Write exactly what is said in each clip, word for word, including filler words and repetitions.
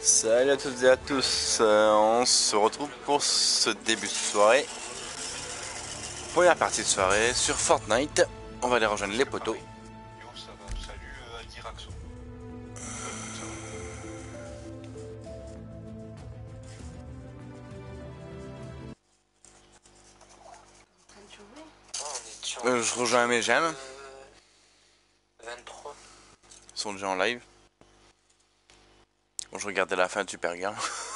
Salut à toutes et à tous, euh, on se retrouve pour ce début de soirée. Première partie de soirée sur Fortnite. On va aller rejoindre les poteaux. Yo, ça va. Salut euh, à Diraxo. Ça va. Ah, on est sur Euh, je rejoins mes gemmes. euh, vingt-trois. Ils sont déjà en live. Bon, je regardais la fin de Super Girl.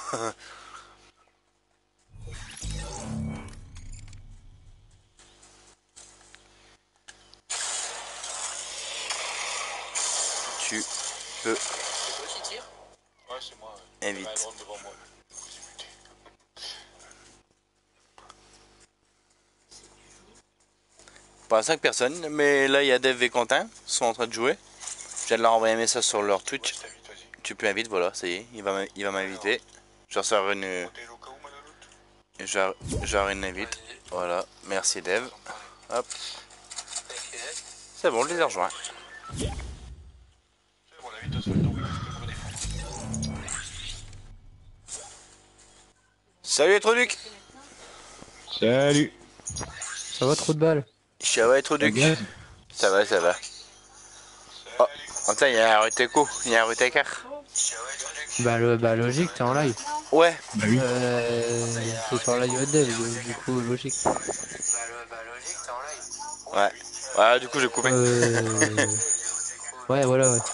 Tu peux C'est toi qui tire? Ouais, c'est moi. Ouais. invite. Il y a un drone devant moi. J'ai buté. Pas cinq personnes, mais là il y a Dev et Quentin, ils sont en train de jouer. Je viens de leur envoyer un message sur leur Ouais, Twitch. je t'invite, vas-y. Tu peux inviter, voilà, ça y est, il va m- il va m'inviter. Je reçois une, Hôtel au cas où, Manaloute. je je une invite. Voilà, merci Dev. Hop, Ok. c'est bon, je les ai rejoints. C'est bon, l'invitation est envoyée. Tu peux me redéfendre. Salut les Troducs. Salut. Ça va, trop de balles? Ça va les Troducs? Gaz. Ça va, ça va. Oh, attends, il y a un Ruteco, il y a un Rutecar. Bah, le, bah logique, t'es en live. Ouais, Bah oui. Euh, t'es sur live dev, du du coup, logique. Bah, le, bah logique, t'es en live. ouais. Ouais, du coup j'ai coupé. Euh... Ouais, voilà, ouais.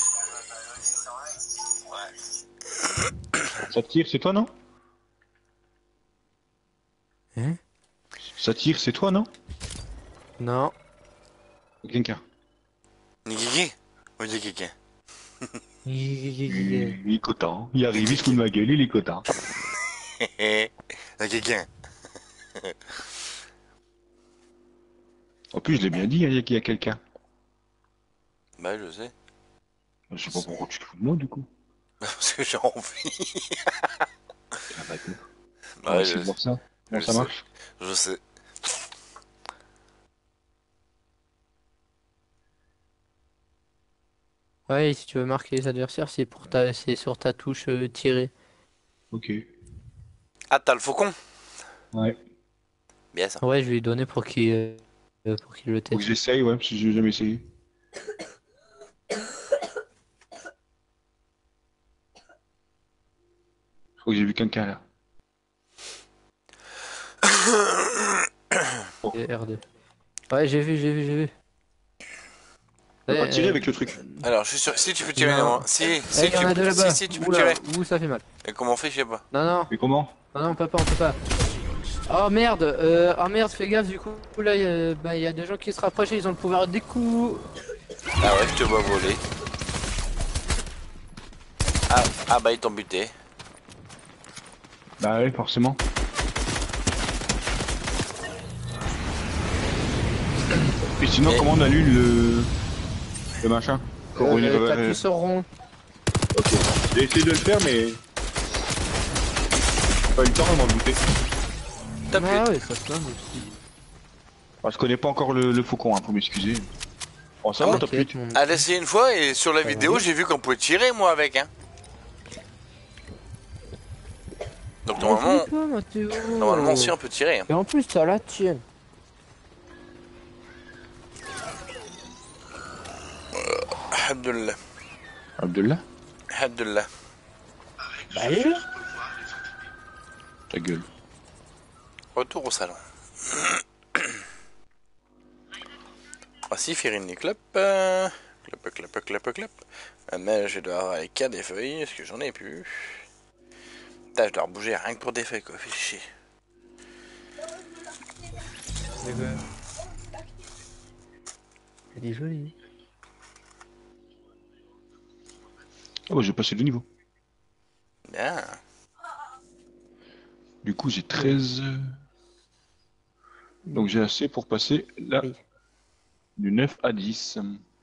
Ça tire, c'est toi, non? Hein? Ça tire, c'est toi, non? Non. Quelqu'un. Nigigi. Oui, dit quelqu'un. Il est content. Il arrive, il se fout de ma gueule, il est content. Hehe. Quelqu'un. En plus, je l'ai bien dit, hein, qu'il y a quelqu'un. Bah, je sais. Je sais pas pourquoi tu te fous de moi, du coup. Parce que j'ai envie. Ah, d'accord. On va Ouais, essayer je, de voir ça. Comment je ça sais. marche? je sais. Ouais, si tu veux marquer les adversaires, c'est pour ta, c'est sur ta touche euh, tirer. Ok. Ah, t'as le faucon? Ouais. Bien ça. Ouais, je lui ai donné pour qu'il euh, pour qu'il le Faut que teste. j'essaye, ouais, parce que j'ai jamais essayé. Je crois que j'ai vu quelqu'un là. Et R deux. Ouais, j'ai vu, j'ai vu, j'ai vu. On peut Ouais, pas tirer euh, avec le truc. Alors, je suis sûr. Si tu peux tirer, Non. non. Si, Eh, si, il y tu, en a deux si, là-bas. si, tu peux Oula, tirer. ouh, ça fait mal. Et comment on fait, je sais pas. Non, non, Mais comment? non, non, on peut pas, on peut pas. Oh merde, euh, oh merde, fais gaffe, du coup, là, il y, a- bah, il y a des gens qui se rapprochent, ils ont le pouvoir des coups. Ah ouais, je te vois voler. Ah, ah bah, ils t'ont buté. Bah ouais, forcément. Et sinon, Mais- comment on annule le... le machin? Comment on y Euh, va- T'appuies sur rond. Ok. J'ai essayé de le faire, mais... Pas eu le temps, on m'a bouté. T'as Ah buté. ouais, ça se plaint aussi. Ah, je connais pas encore le, le faucon, hein, faut m'excuser. Oh, ça va, t'as plus. T'inquiète, mon... Allez, essayer une fois et sur la vidéo, j'ai vu qu'on pouvait tirer, moi, avec, hein. Donc, Oh, normalement, oublie pas, Mathéo. normalement, si on peut tirer. Et en plus, t'as la tienne. Alhamdulillah. Abdullah, Alhamdulillah. Bah, allez là. ta gueule. Retour au salon. Voici Firini Clop. Euh, clop, clop, clop, clop. Euh, Mais je dois avoir les quatre des feuilles. Est-ce que j'en ai plus? Putain, je dois rebouger rien que pour des feuilles, quoi. Fais chier. Elle est jolie. Oh, bah, j'ai passé le niveau. Bien. Du coup, j'ai treize... Donc j'ai assez pour passer là, Oui. du neuf à dix.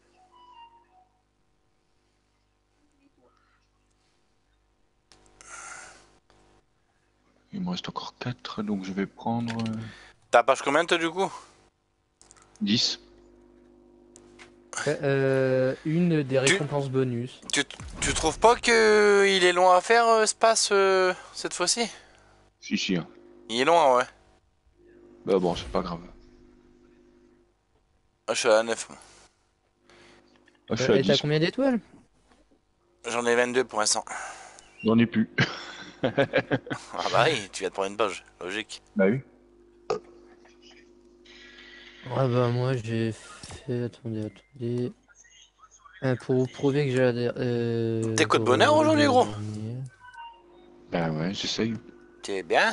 Il me reste encore quatre, donc je vais prendre euh, T'as page combien, toi, du coup? dix. Après, euh, une des récompenses bonus. Tu, tu trouves pas que il est long à faire euh, ce pass euh, cette fois-ci? Si, si. Hein. Il est loin, ouais. Bah bon, c'est pas grave. Ah, je suis à neuf. Moi. Ah, je suis à Et t'as dix. combien d'étoiles? J'en ai vingt-deux pour l'instant. J'en ai plus. Ah bah oui, tu viens de prendre une page, logique. Bah oui. Ah bah moi j'ai fait... Attendez, attendez... Euh, pour vous prouver que j'ai la... der- Euh, T'es coup de bonheur aujourd'hui, la gros? dernière. Bah ouais, j'essaye. T'es bien?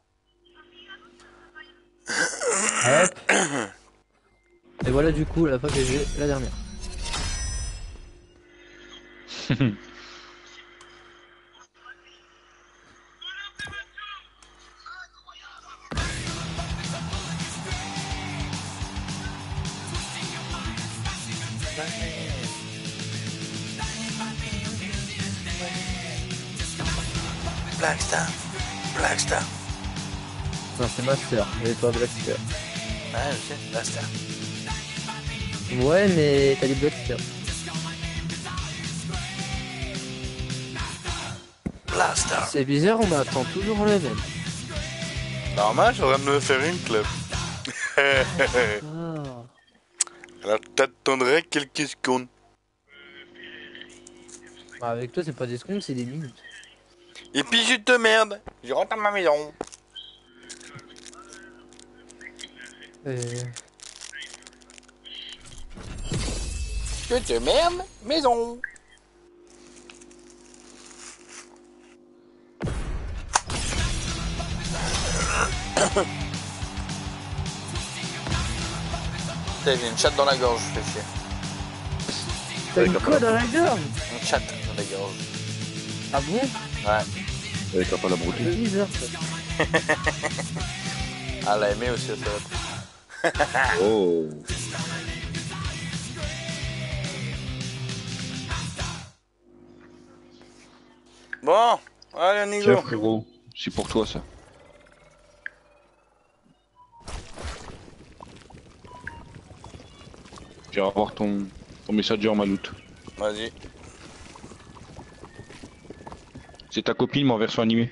Hop. Et voilà du coup la fois que j'ai la dernière. Blackstar, Blackstar. Non c'est Master, et toi Blackstar. Ouais, je sais, Blackstar. Ouais mais t'as dit Blackstar. Blackstar. C'est bizarre, on attend toujours le même. Normal, j'aurais me faire une club. Ah. Alors t'attendrais quelques secondes. Bah, avec toi c'est pas des secondes, c'est des minutes. Et puis je te merde, je rentre à ma maison. Euh... Je te merde, maison. Putain, j'ai une chatte dans la gorge, je fais chier. T'as une quoi dans la gorge? Une chatte dans la gorge. Ah bon? Ouais. Avec la la brouter. C'est bizarre ça. Ah, elle a aimé aussi, ça va. Oh. Bon, allez, Nigo. Tiens frérot, c'est pour toi ça. Tu vas voir ton, ton messenger Maloute. Vas-y. C'est ta copine mais en version animée.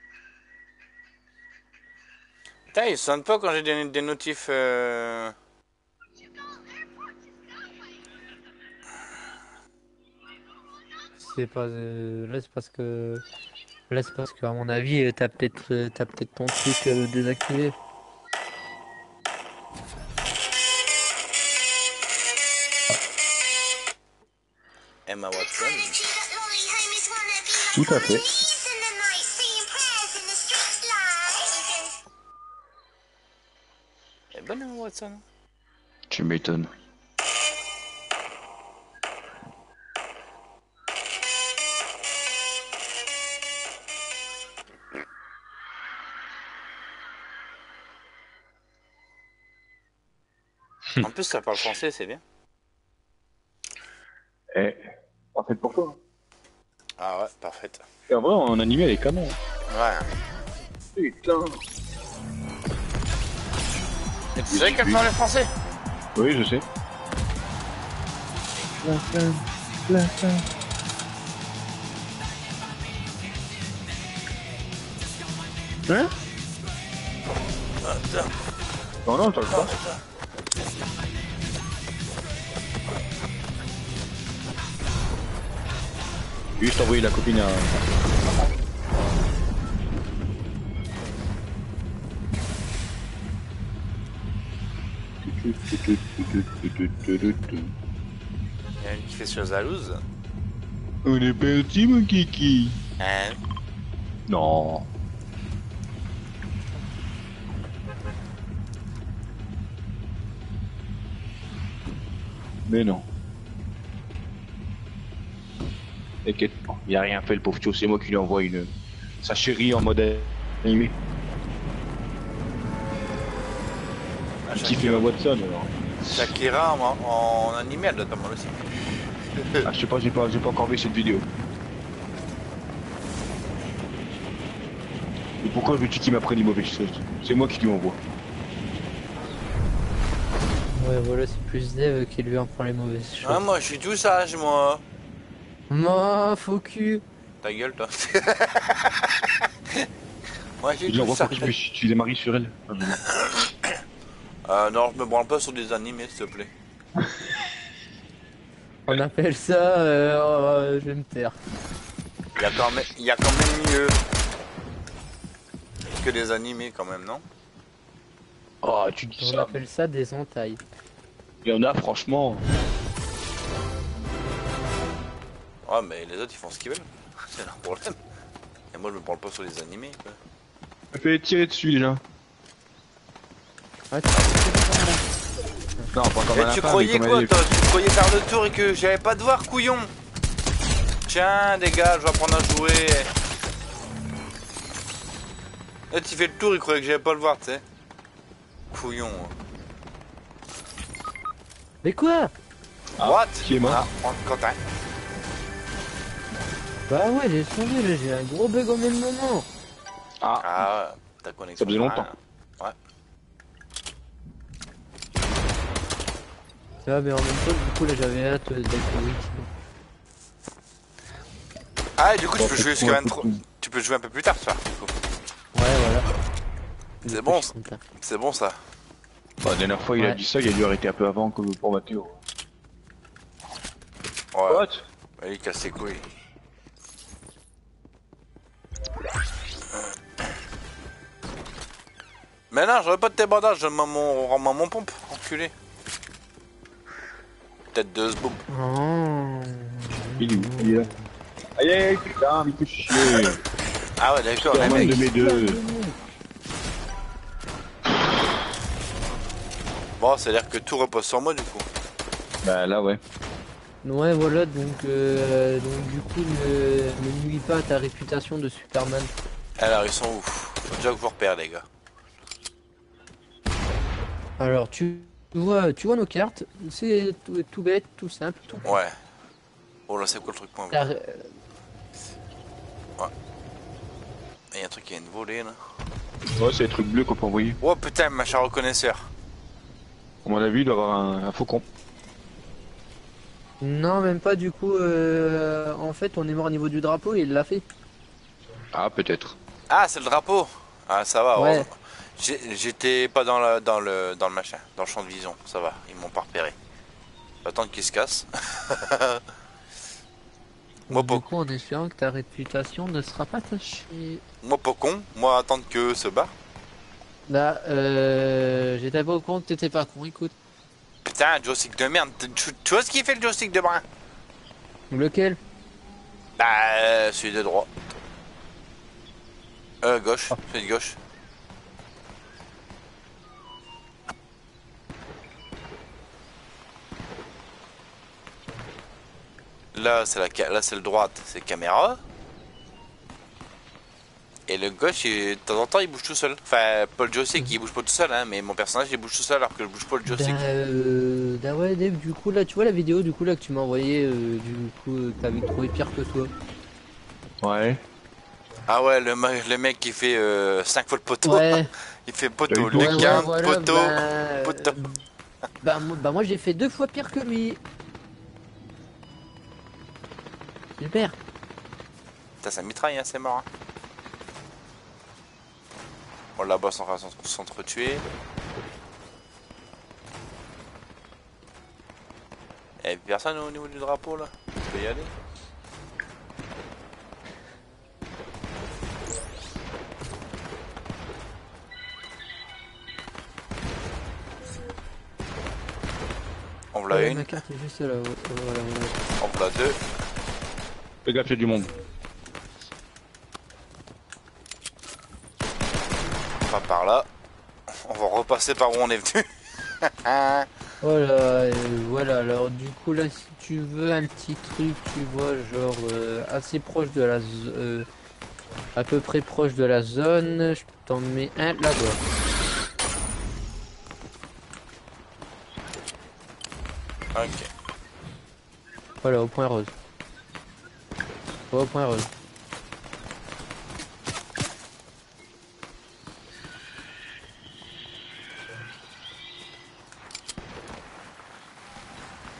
Putain, il sonne pas quand j'ai des, des notifs. Euh... C'est pas... euh, Là c'est parce que... Là c'est parce qu'à mon avis euh, t'as peut-être euh, t'as peut-être ton truc euh, désactivé. Emma Watson. Tout à fait. Elle est bonne, Emma Watson. Tu m'étonnes. En plus, ça parle français, c'est bien. Eh, parfait pour toi. Ah ouais, parfait. Et en vrai, en animé, elle est canon. Ouais. Putain. Et tu sais qu'elle parle français? Oui, je sais. La fin, la fin. Hein? Attends. Non, non, t'as le pas. Juste envoyer la copine à... Il y a une qui fait sur jalouse. On est parti, mon kiki. Hein? Non. Mais non. T'inquiète pas, il a rien fait le pauvre Tio, c'est moi qui lui envoie une... sa chérie en mode animé. Ah, Qui fait ma Watson alors. Shakira en, en animé, elle doit être pas mal aussi. Ah, je sais pas, j'ai pas, j'ai pas encore vu cette vidéo. Et pourquoi veux-tu qu'il m'apprenne les mauvaises choses? C'est moi qui lui envoie. Ouais, voilà, c'est plus Dev qui lui en prend les mauvaises choses. Ah, moi, je suis tout sage, moi. Moi, faux cul. Ta gueule, toi. Moi, je Tu suis lui tout envoies pour que sage. tu puisses tu démarres sur elle. Ah, je- Euh, non, je me branle pas sur des animés, s'il te plaît. On appelle ça... Euh, euh, je vais me taire. Il y a quand même, il y a quand même mieux que des animés, quand même, non? Oh, tu dis On ça. appelle ça des entailles. Il y en a, franchement. Ouais, mais les autres, ils font ce qu'ils veulent. C'est leur problème. Et moi, je me branle pas sur les animés, quoi. Fais tirer dessus déjà. Ouais, tu- Non, pas comme Et un tu lapin, croyais mais comme quoi, elle est- toi? Tu croyais faire le tour et que j'avais pas de voir, couillon? Tiens, les gars, je vais apprendre à jouer. Là, tu fais le tour, il croyait que j'allais pas le voir, tu sais. Couillon. Mais quoi? Ah, What? qui est mort? Ah, Quentin. Bah ouais, j'ai changé, là, j'ai un gros bug au même moment. Ah, Ah, ta connexion. Ça faisait longtemps. Ouais. Ça va, mais en même temps, du coup, là, j'avais hâte d'être oui. Ah, et du coup, tu Bon, peux c'est jouer tout jusqu'à un peu vingt-trois. tout. Tu peux jouer un peu plus tard, ça. du coup. Ouais, voilà. C'est Du coup, bon, je suis content. C'est bon, ça. bah, la dernière fois, il a Ouais. dit ça, il a dû arrêter un peu avant que pour Mathéo. Ouais. What? Ouais, il casse ses couilles. Mais non, j'aurais pas de tes bandages, je rends mon, rends-moi mon pompe, enculé. Tête de zboub. Oh. Il est où? Il est là. Aïe aïe, putain, mais il fait chier. Ah ouais, d'accord, les Superman mecs. de mes deux. Bon, c'est-à-dire que tout repose sur moi, du coup. Bah là, ouais. Ouais, voilà, donc, euh, donc du coup, ne, ne nuis pas à ta réputation de Superman. Alors, ils sont où? Faut déjà que je vous repère, les gars. Alors, tu vois, tu vois nos cartes, c'est tout, tout bête, tout simple, tout. Ouais. Oh là, c'est quoi le truc point La- Il y a un truc qui vient de voler, là. Ouais, c'est les trucs bleus qu'on peut envoyer. Oh putain, machin reconnaisseur. À mon avis, il doit avoir un, un faucon. Non, même pas, du coup, euh, en fait, on est mort au niveau du drapeau et il l'a fait. Ah, peut-être. Ah, c'est le drapeau. Ah, ça va. Ouais. heureusement. J'ai- J'étais pas dans, la, dans, le, dans le machin, dans le champ de vision. Ça va, ils m'ont pas repéré. Attendre qu'ils se cassent. Moi, Du pas, coup, en espérant que ta réputation ne sera pas tachée. moi, pas con. Moi, attendre qu'eux se battent. Là, euh, j'étais pas au compte, t'étais pas con, écoute. Putain, joystick de merde. Tu, tu vois ce qu'il fait le joystick de brun? Lequel? Bah, euh, celui de droit. Euh, gauche. Celui de gauche. Là, c'est la ca- là, c'est le droite, c'est caméra. Et le gauche, il- de temps en temps, il bouge tout seul. Enfin, pas le joystick, il bouge pas tout seul, hein, mais mon personnage, il bouge tout seul alors que je bouge pas le joystick. Bah, euh, bah ouais, Dave, du coup, là, tu vois la vidéo, du coup, là, que tu m'as envoyé, euh, du coup, euh, que t'avais trouvé pire que toi. Ouais. Ah ouais, le, ma- le mec qui fait cinq fois le poteau. Ouais. Il fait poteau, Ouais, ouais, Lucan, voilà, poteau, bah, poteau. Bah, moi, bah, moi, j'ai fait deux fois pire que lui. Super. Putain, ça mitraille, hein, c'est mort. Hein. Bon, là-bas, on va s'entretuer. Et personne au niveau du drapeau, là. On peut y aller. On l'a Ouais, une, ma carte est juste là. ouais, voilà, voilà. on l'a deux. Fais gaffe, il y a du monde. On va par là. On va repasser par où on est venu. Voilà, euh, voilà, alors du coup là si tu veux un petit truc, tu vois, genre euh, assez proche de la zo- euh, à peu près proche de la zone, je t'en mets un là-bas. Ok. Voilà, au point rose. Ouais, au point rose.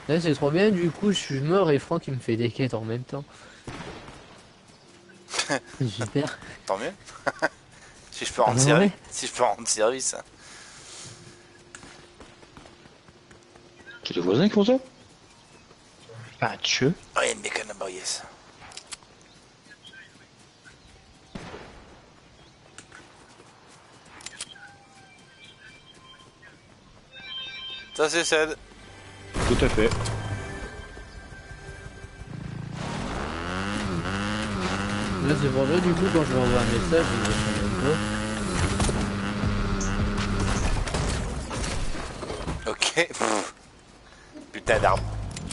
Là, c'est trop bien, du coup, je suis mort et Franck il me fait des quêtes en même temps. Super. Tant mieux. Si je peux rendre Ah service. ouais. Si je peux rendre service. C'est les voisins qui font ça? Ah, tu Oh, il y a une bécane à yes. Ça c'est Ced. Tout à fait. Là, c'est pour ça, du coup, quand je lui envoie un message, il me répond même pas. Ok. Pff. Putain d'arbre.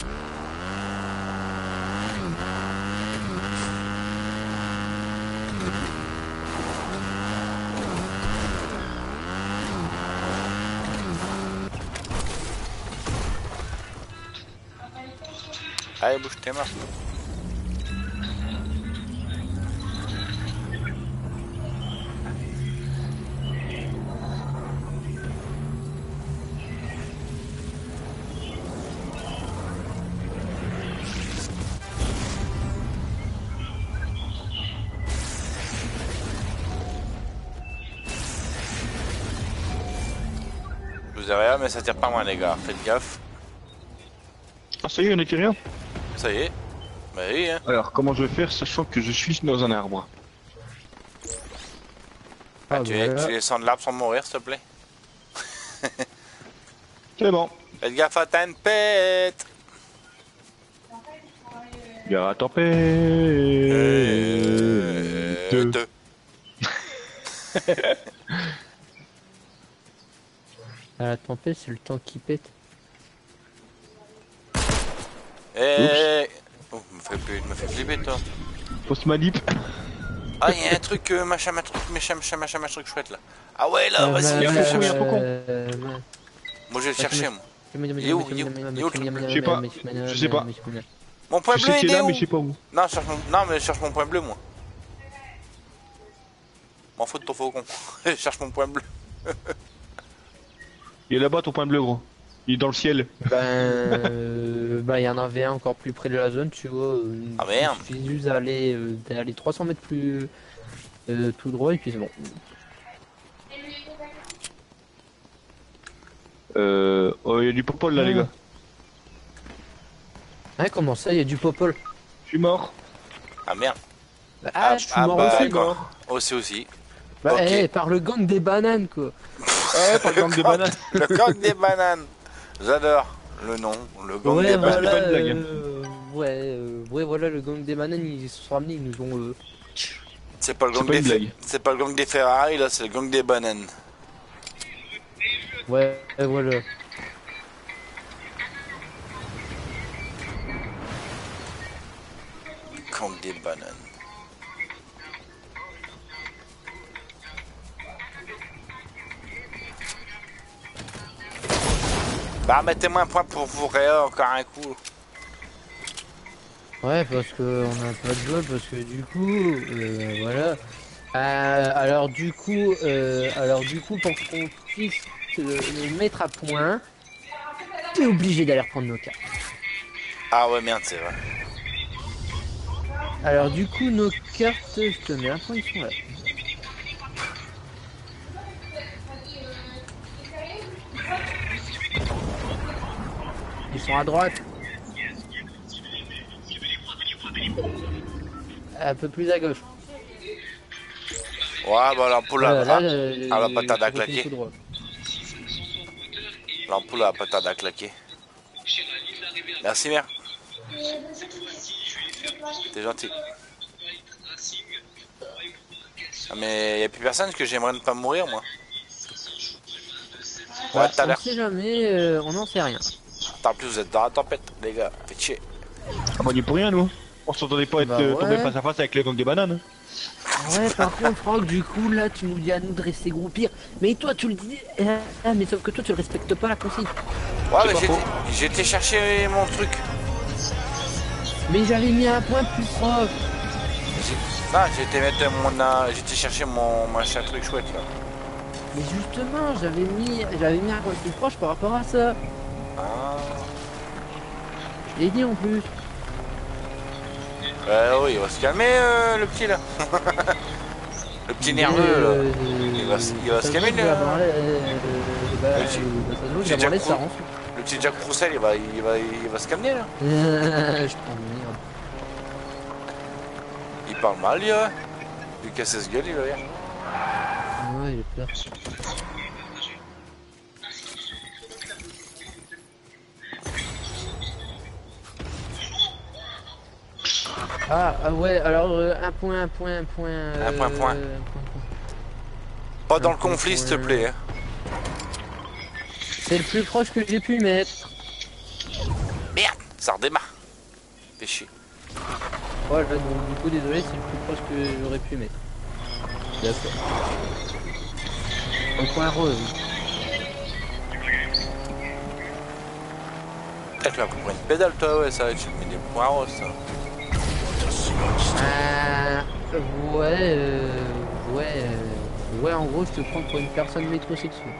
Allez, bouge tes mains. Je vous ai rien, mais ça tire pas moins, les gars. Faites gaffe. Ah, ça y est, on était rien. Ça y est. Bah oui, hein. Alors, comment je vais faire, sachant que je suis dans un arbre? Ah, tu, voilà. tu descends de l'arbre sans mourir, s'il te plaît. C'est bon. Faites gaffe à ta pète. Il y a la tempête. Euh, Deux. deux. À la tempête, c'est le temps qui pète. Eh. Oh, me fait, me fait flipper, toi. Fausse manip. Ah, il y a un truc, euh, machin, machin, truc, machin, machin, machin, machin, truc chouette là. Ah ouais, là, Euh, vas-y, bah, il y a viens, un faucon, il y a un cherche. faucon. euh, Moi, je vais le chercher, moi. Il est où, il est où, il est où, le truc? Je sais pas, je sais pas. Mon point Je bleu, sais qu'il il est est là, où? mais je sais pas où. Non, je cherche mon... non, mais je cherche mon point bleu, moi. M'en fous de ton faucon. Je cherche mon point bleu. Il est là-bas ton point bleu, gros. Il est dans le ciel. Ben, euh, ben, il y en avait un encore plus près de la zone, tu vois. euh, Ah, merde. Il suffit juste d'aller euh, d'aller trois cents mètres plus euh, tout droit et puis c'est bon. Euh. Oh, il y a du popol là, Ah. les gars. Hein, comment ça, il y a du popol? Je suis mort. Ah merde. Ah, Ah, je suis ah, mort bah, aussi. d'accord. Aussi, aussi. Bah, Ok. eh, par le gang des bananes, quoi. Ouais, par le gang de bananes. Le coq des bananes. J'adore le nom. Le gang Ouais, des bah, bananes. voilà, pas une blague. euh, ouais, euh, ouais, voilà, le gang des bananes, ils se sont ramenés, ils nous ont... Euh... C'est pas le C'est gang pas des une Fe- blague. c'est pas le gang des Ferrari, là, c'est le gang des bananes. Ouais, ouais, voilà. Gang des bananes. Bah, mettez-moi un point pour vous réa encore un coup. Ouais, parce que on a pas de bol, parce que du coup, euh, voilà. Euh, alors du coup, euh, alors du coup, pour qu'on puisse le, le mettre à point, t'es obligé d'aller reprendre nos cartes. Ah ouais, merde, c'est vrai. Alors du coup, nos cartes, je te mets un point, ils sont là. Ils sont à droite. Un peu plus à gauche. Ouais, bah l'ampoule Voilà, a, là, ah, euh, elle va pas tarder à tu continues claquer. tout droit. L'ampoule a pas tarder à claquer. Merci, mère. T'es gentil. Ah, mais y a plus personne parce que j'aimerais ne pas mourir, moi. Ouais, Ouais, tout à on l'heure. sait jamais, euh, on n'en sait rien. En plus, vous êtes dans la tempête, les gars. Faites chier. Ah, on y est pour rien, nous. On s'entendait pas être Bah euh, ouais. tombé face à face avec le gang des bananes. Ouais, par contre, Franck, du coup, là, tu nous dis à nous de rester groupir. Mais toi, tu le dis. Ah, mais sauf que toi, tu le respectes pas la consigne. Ouais, C'est mais pas j'ai faux. été- j'ai été chercher mon truc. Mais j'avais mis un point plus proche. J'ai- Non, j'ai été mettre mon. euh, j'ai été chercher mon machin truc chouette là. Mais justement, j'avais mis, j'avais mis un point plus proche par rapport à ça. Ah. l'ai dit en plus. Ouais, oui, il va se calmer, euh, le petit là. Le petit nerveux Euh, là. Il va, se- il va se ça calmer se le, voit que la branlette, euh, bah, le petit- euh, bah, ça se voit que petit la Jack branlette, ça Pro- renfle. le petit Jack Roussel, il va, il va, il va se calmer là. Je t'emmerde. Il parle mal, il va. Il casse ce gueule, il va bien. Ouais, j'ai peur. Ah, ah ouais, alors euh, un point, un point, un point. Un point, point. euh, un point, point. Pas dans Un le point, conflit, s'il te point. plaît. Hein. C'est le plus proche que j'ai pu mettre. Merde, ça redémarre. Fais chier. Voilà, donc du coup, désolé, c'est le plus proche que j'aurais pu mettre. D'accord. Un point rose. Peut-être tu vas comprendre une pédale, toi, ouais, ça va, tu me mets des points roses, ça. Euh, ouais, euh, ouais, euh, ouais, en gros, je te prends pour une personne métrosexuelle.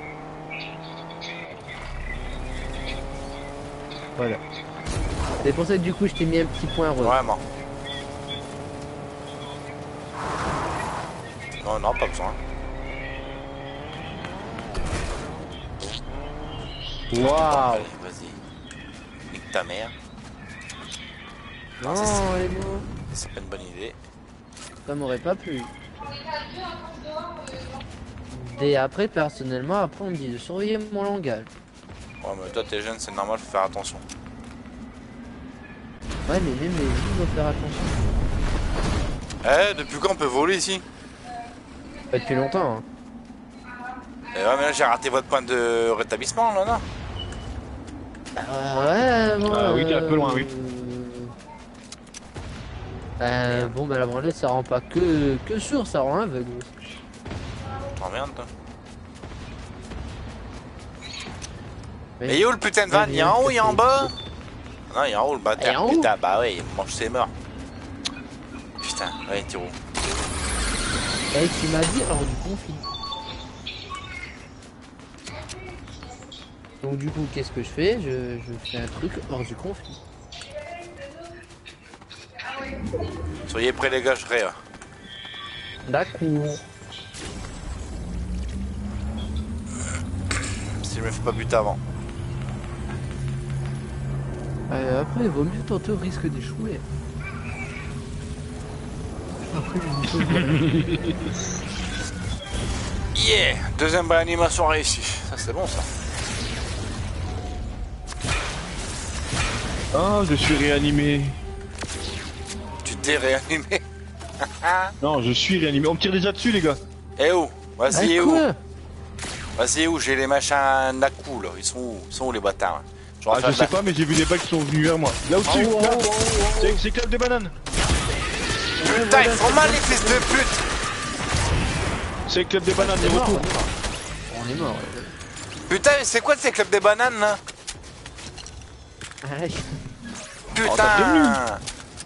Voilà. C'est pour ça que du coup, je t'ai mis un petit point rose. Vraiment. Non, non, pas besoin. Waouh. Allez, vas-y. Nique ta mère. Non, c'est ça. les mots. C'est pas une bonne idée. Ça m'aurait pas plu. Et après, personnellement, après, on me dit de surveiller mon langage. Ouais, mais toi, t'es jeune, c'est normal, faut faire attention. Ouais, mais même les filles doivent faire attention. Eh, depuis quand on peut voler ici? Pas depuis longtemps, hein. Eh ouais, mais là, j'ai raté votre point de rétablissement, là, non? Euh, ouais, bon, Ah oui, t'es un peu loin, oui. Euh, bon, bah la branlette, ça rend pas que, que sourd, ça rend aveugle. T'emmerdes, toi. Mais- Mais il est où le putain de van? Il est en haut, il est en bas? Non, il est en haut, le Il est bâtard. en haut? Putain, bah ouais, il mange ses morts. Putain, ouais, Tiro. Eh, tu m'as dit hors du conflit. Donc du coup, qu'est-ce que je fais? je, je fais un truc hors du conflit. Soyez prêts, les gars, je serai là. D'accord. Si je me fais pas buter avant. Euh, après, il vaut mieux tenter au risque d'échouer. Après, je me pose- Yeah! Deuxième bonne animation réussie. Ça, c'est bon, ça. Ah, je suis réanimé. Tu t'es réanimé. Non, je suis réanimé. On me tire déjà dessus, les gars. Eh où? Vas-y, eh Ah, où? quoi? Vas-y, où? J'ai les machins Naku, là. Ils sont où? Ils sont où, les bâtards? Je, Ah, je sais pas, mais j'ai vu des balles qui sont venues vers moi. Là au-dessus, Oh, oh, là. oh, oh, oh. C'est- C'est clap de banane. Putain, ils font mal, les fils de pute! C'est clap de banane, On de est mort, retour. on est mort. Putain, c'est quoi ces clubs des bananes, là? Aïe. Putain!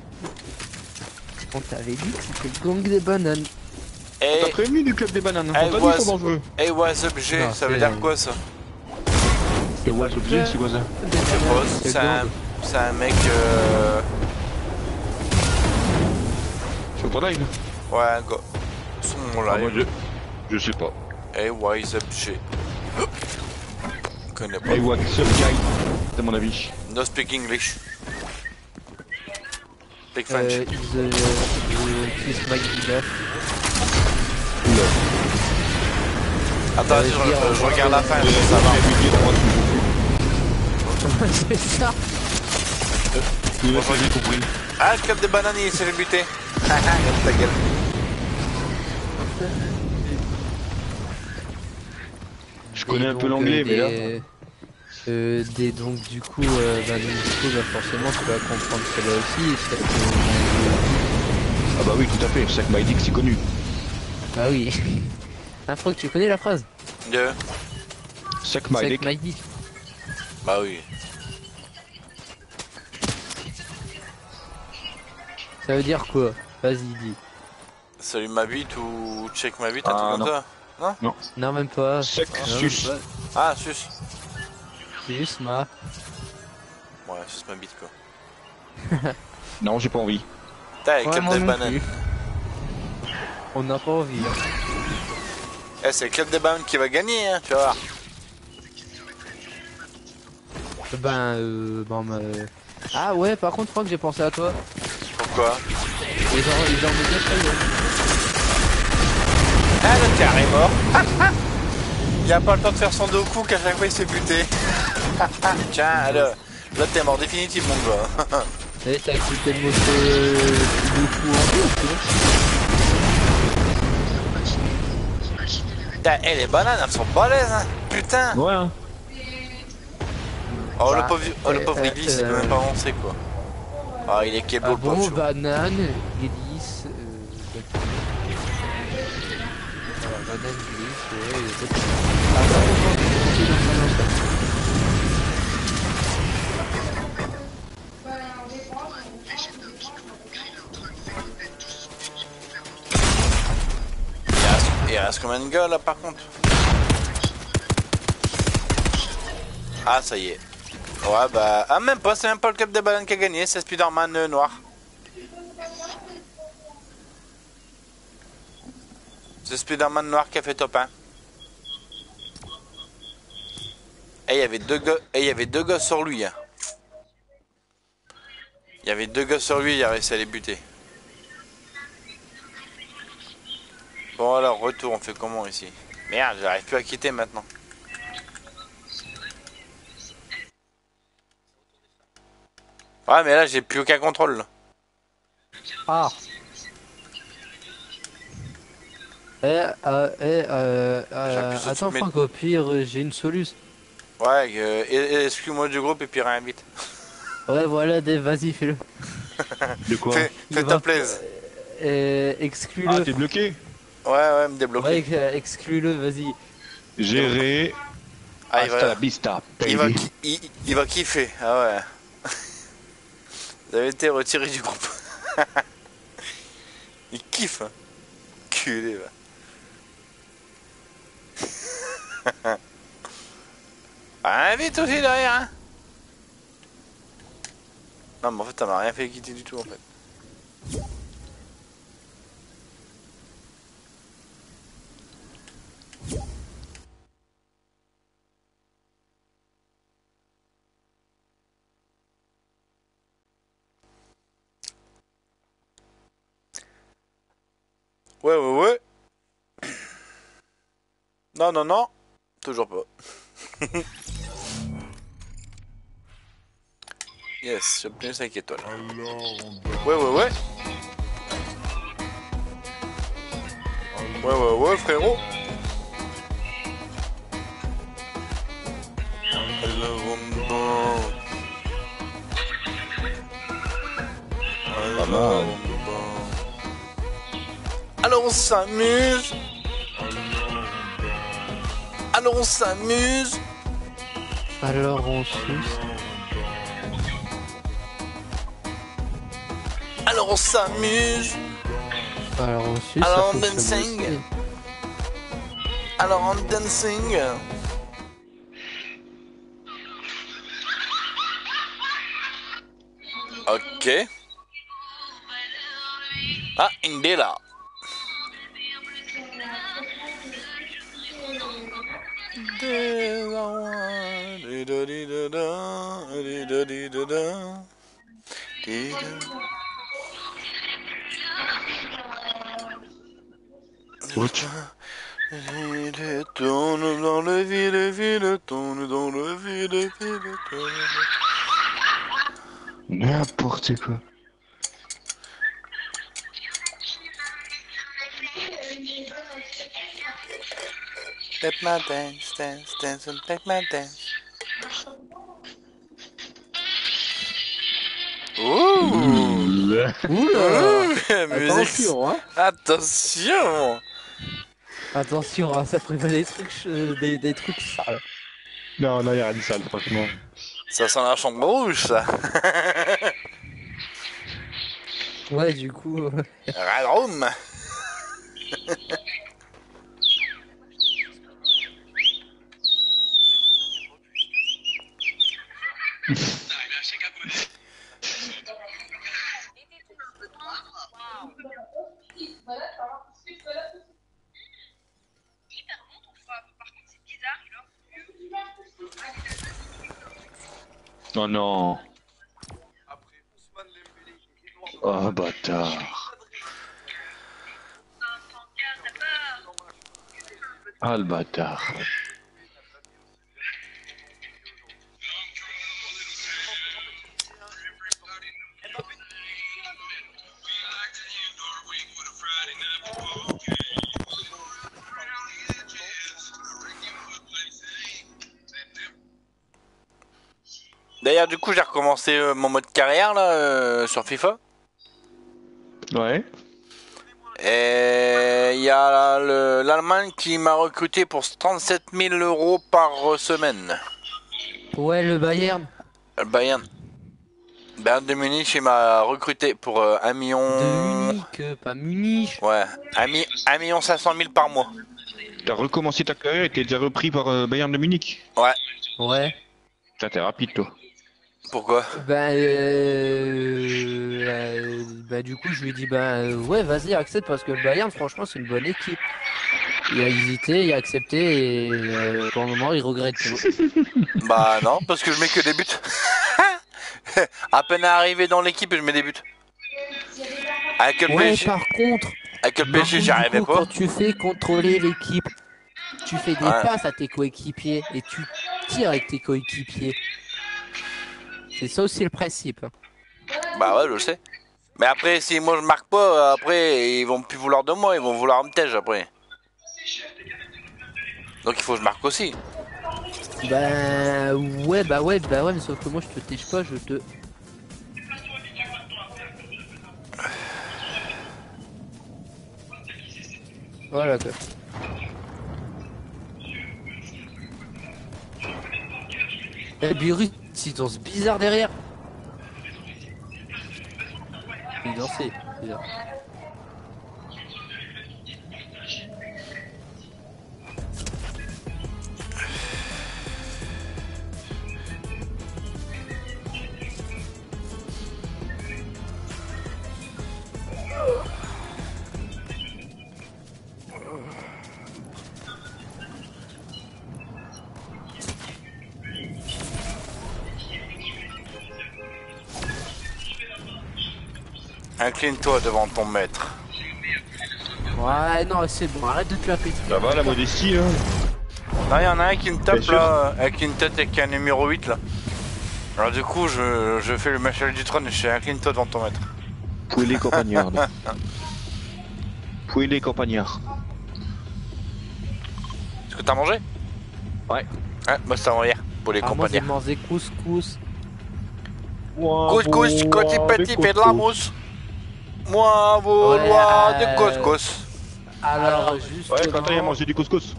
On t'avait dit que c'était le gang des bananes. T'as Eh, prévenu du club des bananes. Eh, On t'a dit was- qu'ils sont dangereux. hey, what's up, G? Non, Ça veut c'est- dire quoi, ça? Et ouais, c'est obligé, c'est quoi ça? Je sais pas, C'est c'est un, gang. c'est un mec, euh... C'est ton live? Ouais, un gars. Sur mon Ah, moi, live. je... je sais pas. Hey, what's up, G? Je connais pas. Hey, what's up, guy? C'est mon avis. No speak English. Speak Euh, French. is, uh, uh, kiss my dick. Oula. Attends, vas-y, je je, dire, je- je euh, regarde la fin, je veux Ça savoir. C'est ça. Il va faire, j'ai compris. Ah, le club des bananes, il s'est fait buter. Regarde ta gueule. Je connais Et un peu donc, l'anglais, euh, mais là. des- Euh, des, donc du coup, euh, bah, du coup bah, forcément tu vas comprendre celle-là aussi. Celle que- Ah bah oui, tout à fait. Suck my dick, c'est connu. Ah oui. Ah, Franck, tu connais la phrase? Deux. Suck my Suck dick. my dick. Bah oui. Ça veut dire quoi? Vas-y, dis. Salut ma bite ou check ma bite, un Ah, truc comme non. ça? Non? Non, même pas. Suck, Non, sus. même pas. Ah, sus. C'est juste ma. Ouais, sus ma bite, quoi. Non, j'ai pas envie. Putain, le Ouais, club moi des non bananes. plus. On n'a pas envie. Hein. Eh, c'est le club des bananes qui va gagner, hein, tu vas voir. Ben, euh, bon, bah, euh... Ah ouais, par contre, Franck, j'ai pensé à toi. Pourquoi? Les gens, les gens me disent pas. Ah, le car est mort. Il a pas le temps de faire son dos qu'à chaque fois il se fait buter. Tiens, alors, là t'es mort définitif, mon gars. Eh, t'as écouté le mot de beaucoup en plus, Putain, eh, les bananes, elles sont balèzes, hein. Putain. Ouais, hein. Oh, le Bah, pauvre, oh, le euh, pauvre euh, Iglis, il peut même pas avancer, quoi. Ah, il est kebo, Ah le pauvre bon, chou. banane, glisse. Euh... Voilà, banane, glisse, ouais. et peut-être- Ah, bah, on va commencer dans un instant. Il reste, il reste combien de gars, là, par contre? Ah, ça y est. Ouais, bah... Ah, même pas, c'est même pas le club des bananes qui a gagné, c'est Spider-Man euh, noir. C'est Spider-Man noir qui a fait top un. Et il y avait deux gars, et il y avait deux gars sur lui. Hein. Il y avait deux gars sur lui, il a réussi à les buter. Bon alors, retour, on fait comment ici? Merde, j'arrive plus à quitter maintenant. Ouais, mais là, j'ai plus aucun contrôle. Là. Ah. Eh, euh, eh, euh, euh, J'appuie sur attends, toutes mes- Franck, au pire, euh, j'ai une solution. Ouais, euh, et- et excuse-moi du groupe et puis rien vite. Ouais, voilà, Dave, vas-y, fais-le. De quoi? Fais, Il fais va- ta plaise. Euh, exclue-le. Ah, t'es bloqué? Ouais, ouais, me débloquer. Ouais, euh, exclue-le, vas-y. Gérer. Ah, il Hasta va, la vista, il, va, baby. ki- il, il va kiffer. Ah ouais. Vous avez été retiré du groupe. Il kiffe. Hein. Culé, va. Ah, vite aussi derrière, hein. Non, mais en fait, ça m'a rien fait quitter du tout, en fait. Ouais, ouais, ouais. Non, non, non. Toujours pas. Yes, j'ai obtenu cinq étoiles. Ouais, ouais, ouais. Ouais, ouais, ouais, frérot. Pas mal. Alors on s'amuse. Alors on s'amuse. Alors, on suce. Alors on s'amuse. Alors, on suce. Alors, ça on fonctionne dancing. aussi. Alors on dancing. Ok. Ah, Indela. Ouch. Il tourne dans le vide, vide, tourne dans le vide, vide, tourne. N'importe quoi. Step my dance, dance, dance, and take my dance. Ouh! Oula. Musique. Attention, hein. Attention! Attention, hein, ça prévoit des trucs, ch- des, des trucs sales. Non, non, y'a rien de sale, franchement. Ça sent la chambre rouge, ça. Ouais, du coup. euh, Radroom. Oh non. Après Ousmane Dembélé, qui est noir de Oh bâtard. Ah le bâtard. D'ailleurs, du coup, j'ai recommencé euh, mon mode carrière là euh, sur FIFA. Ouais. Et il y a le- l'Allemagne qui m'a recruté pour trente-sept mille euros par semaine. Ouais, le Bayern. Le Bayern. Bayern de Munich, il m'a recruté pour euh, un million. De Munich, euh, pas Munich. Ouais, un mi- un million cinq cent mille par mois. T'as recommencé ta carrière et t'es déjà repris par euh, Bayern de Munich. Ouais. Ouais. Putain, t'es rapide toi. Pourquoi? Bah, euh, euh, bah du coup je lui ai dit bah euh, ouais vas-y accepte parce que le Bayern franchement c'est une bonne équipe. Il a hésité, il a accepté et euh, pour le moment il regrette tout. Bah non, parce que je mets que des buts. À peine arrivé dans l'équipe et je mets des buts. Avec le Ouais P S G, par contre, avec le par P S G contre, j'y du arrivais coup, pas. quand tu fais contrôler l'équipe, tu fais des Ouais. passes à tes coéquipiers et tu tires avec tes coéquipiers. C'est ça aussi le principe. Bah ouais, je le sais. Mais après, si moi je marque pas, après ils vont plus vouloir de moi, ils vont vouloir me tège après. Donc il faut que je marque aussi. Bah ouais bah ouais bah ouais mais sauf que moi je te tèche pas, je te... Voilà quoi. Eh Birus, il danse bizarre derrière. Il dansait, bizarre. Incline-toi devant ton maître. Ouais non c'est bon, arrête de te la péter. Ça va la modestie hein. Là, il y en a un qui me tape Bien sûr. là, avec une tête avec un numéro huit là. Alors du coup, je, je fais le Michel du trône et je fais incline-toi devant ton maître. Pouille les campagnards. Pouille les campagnards. Est-ce que t'as mangé? Ouais. Ouais, moi c'était avant hier, pour les Ah, moi j'ai compagnons. mangé couscous. Couscous, côté petit, fait de la mousse. Moi, vouloir Ouais, de euh, couscous. Alors juste... Ouais, quand il a mangé du couscous.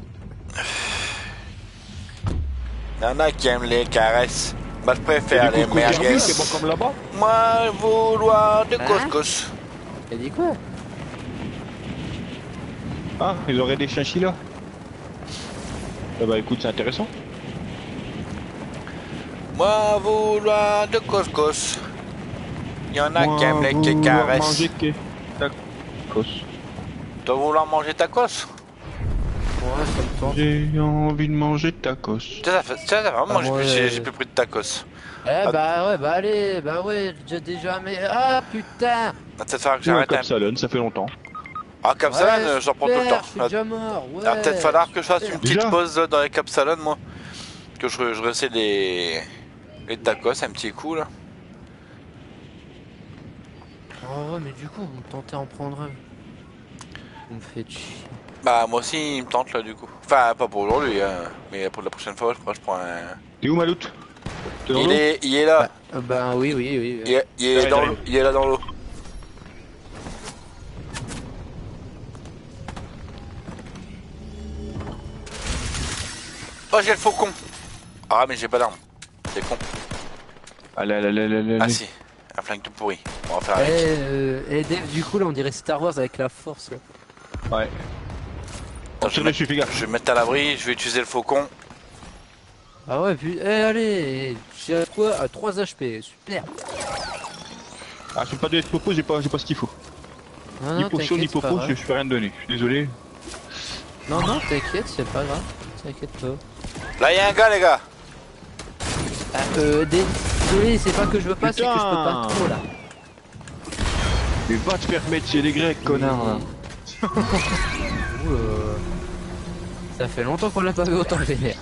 Il y en a qui aiment les caresses. Moi je préfère les couscous garni, merguez. c'est bon comme là-bas. Moi, vouloir de Hein? couscous. T'as dit quoi? Ah, ils auraient des chinchillas. Ah bah écoute, c'est intéressant. Moi, vouloir de couscous. Il y en a qui aiment les qui vouloir caresses. manger que tacos. Toi, vouloir manger tacos? Ouais ça me tente. J'ai envie de manger tacos. Ça, ça fait, ça, ça fait vraiment, Ah, j'ai moi, plus- j'ai euh, j'ai plus pris de tacos. Eh bah ouais bah allez, bah ouais déjà déjà mais... Ah putain. Va peut-être falloir que Ou un j'arrête un capsalon, ça fait longtemps. Ah, Capsalon, Ouais, euh, j'en prends tout le super, temps. je suis déjà mort, ouais. Il va peut-être falloir que je fasse une petite Déjà pause euh, dans les Capsalon, moi. Que je, je ressaie les... les tacos, un petit coup, là. Oh ouais mais du coup on tentait en prendre un. On me fait chier. Bah, moi aussi, il me tente, là, du coup. Enfin, pas pour aujourd'hui, hein. Mais pour la prochaine fois, je crois que je prends un... T'es où Maloute? T'es dans Il l'eau? est, il est là. Euh, bah oui oui oui. Il est, il est Ouais, dans j'arrive. l'eau. Il est là dans l'eau. Oh, j'ai le faucon. Ah, mais j'ai pas d'arme. C'est con. Allez, allez, allez, allez. Ah allez. si, un flingue tout pourri. On va faire Eh avec. euh, eh, Dave, du coup là on dirait Star Wars avec la force là. Ouais. Attends, je, Tire vais dessus, fais mettre, gaffe. je vais mettre à l'abri, je vais utiliser le faucon. Ah ouais puis... Eh allez, j'ai à quoi? À trois H P, super. Ah, je suis pas de popo, j'ai pas, j'ai pas ce qu'il faut. Non, Ni non, potion, ni t'inquiète, c'est pas popo, grave. je peux rien te donner. Je suis désolé. Non, non, t'inquiète, c'est pas grave. T'inquiète pas. Là, y'a un gars, les gars. Ah, euh, désolé, c'est pas que je veux pas, c'est que je peux pas Putain. trop là. Mais va te faire mettre chez les Grecs, connard là. Ouh, euh, Ça fait longtemps qu'on l'a pas vu autant vénère.